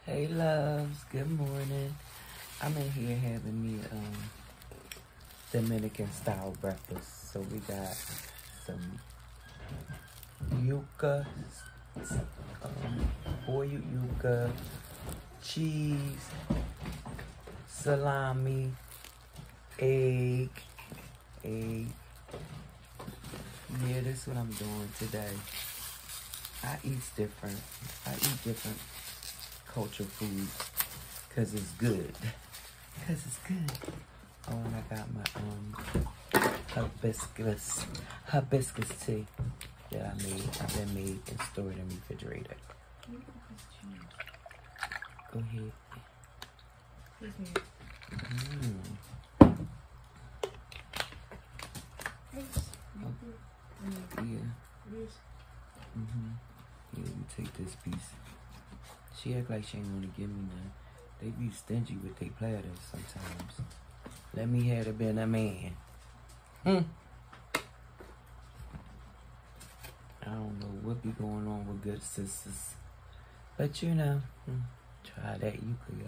Hey loves, good morning. I'm in here having me Dominican style breakfast. So we got some yuca, boiled yuca, cheese, salami, egg. Yeah, this is what I'm doing today. I eat different. I eat different culture food because it's good. Because it's good. Oh, and I got my hibiscus tea that I made. I've been made and stored in the refrigerator. Go ahead. Yeah, you take this piece. She act like she ain't want to give me none. They be stingy with their platters sometimes. Let me have to be a man. I don't know what be going on with good sisters. But you know, try that yuca,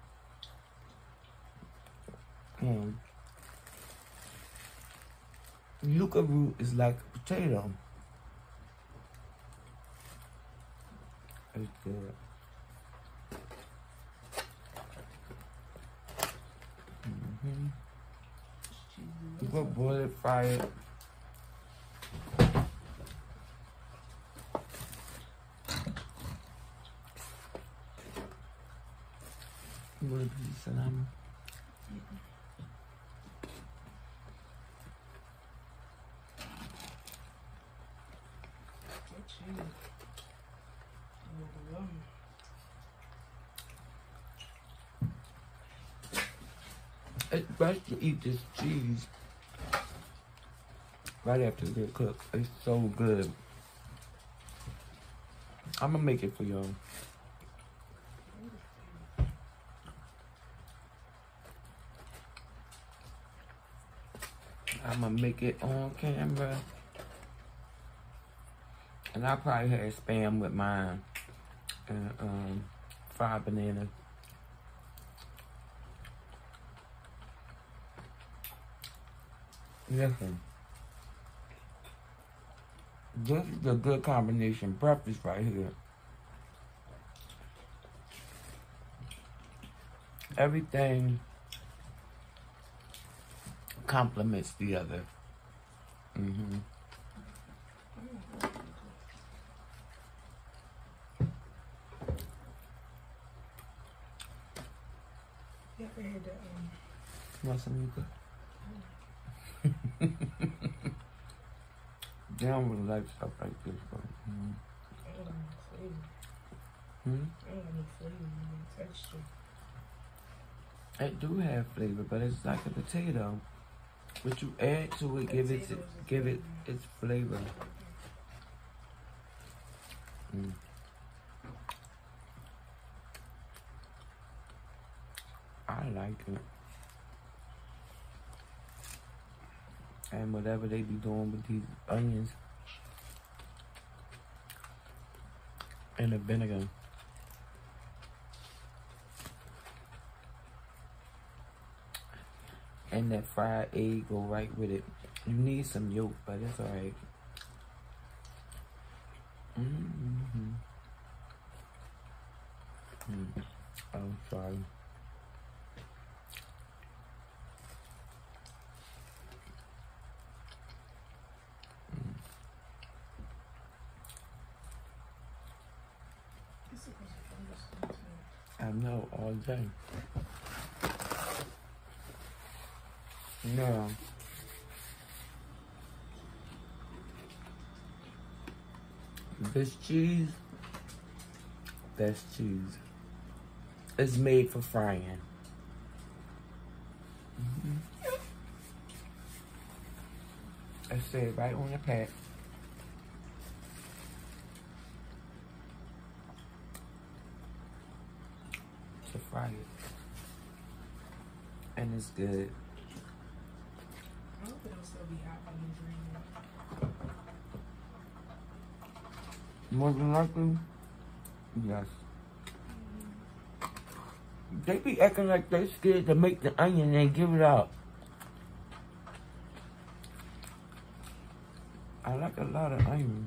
y'all. Yuca root is like a potato. It's good. You go boil it, fry it. You want a piece of salami? It's best to eat this cheese right after it gets cooked. It's so good. I'm gonna make it for y'all. I'm gonna make it on camera. And I probably had Spam with mine and fried banana. Listen, this is a good combination breakfast right here. Everything complements the other. You ever had the Want some yuca? They don't really like stuff like this, but I don't like flavor. I don't like any flavor, no texture. It do have flavor, but it's like a potato. What you add to it, give it its flavor. I like it. And whatever they be doing with these onions and the vinegar. And that fried egg go right with it. You need some yolk, but it's alright. Oh, sorry. I know, all day. Now, this cheese, best cheese, is made for frying. I say right on the pack. To fry it. And it's good. I hope it'll still be hot when you drain it. More than likely, yes. They be acting like they scared to make the onion and give it out. I like a lot of onion.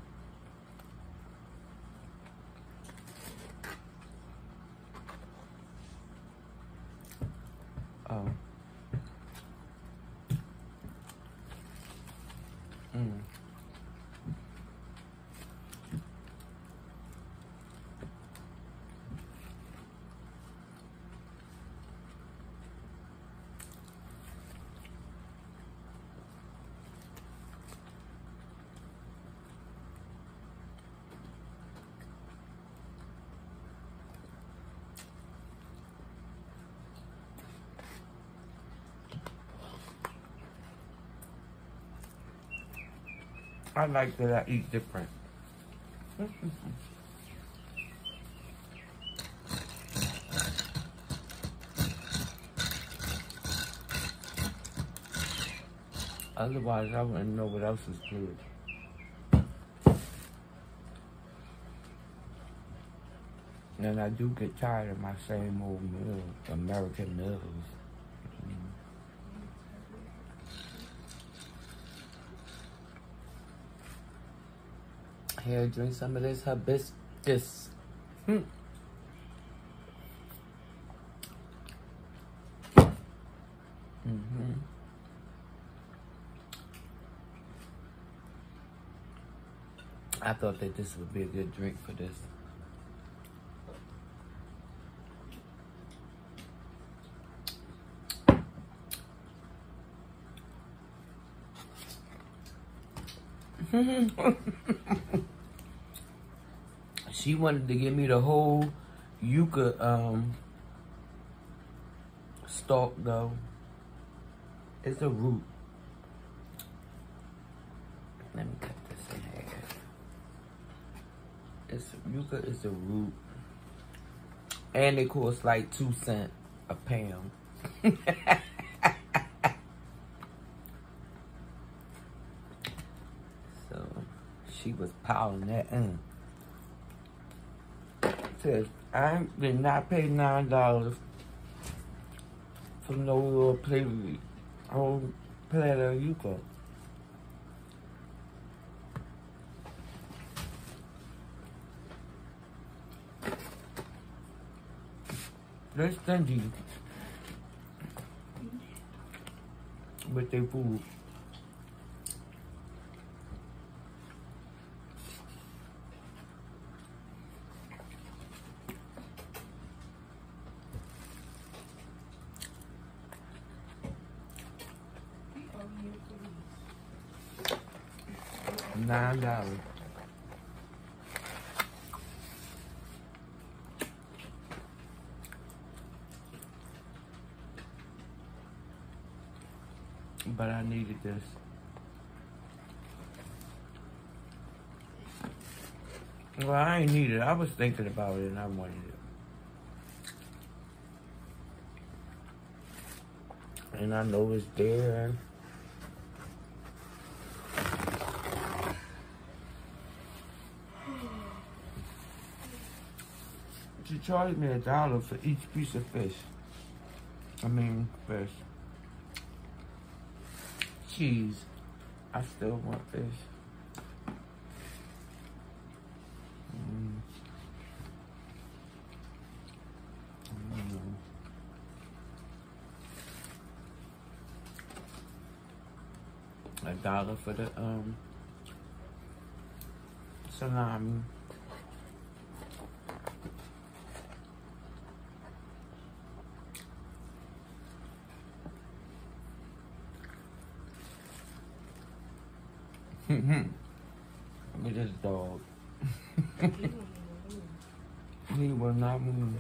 Oh. I like that I eat different. Otherwise, I wouldn't know what else is good. And I do get tired of my same old meal, American meals. Here, drink some of this hibiscus. I thought that this would be a good drink for this. She wanted to give me the whole yucca stalk though. It's a root. Let me cut this in half. Yucca is a root. And it costs like 2 cents a pound. So she was piling that in. Says, I did not pay $9 for no little plate, whole platter of yucca. They're stingy with their food. $9. But I needed this. Well, I ain't need it. I was thinking about it and I wanted it. And I know it's there. She charged me $1 for each piece of fish. Fish. Cheese. I still want fish. $1 for the salami. Look at this dog. He will not move.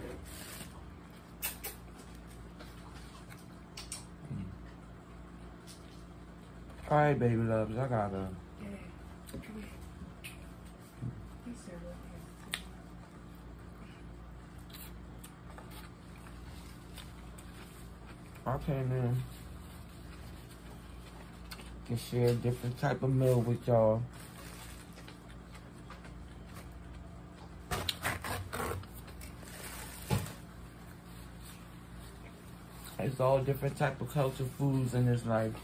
All right, baby loves, I gotta. I came in to share a different type of meal with y'all. It's all different type of culture foods in this life.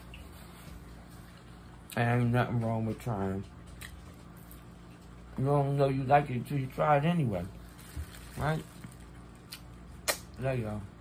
And ain't nothing wrong with trying. You don't know you like it until you try it anyway. Right? There you go.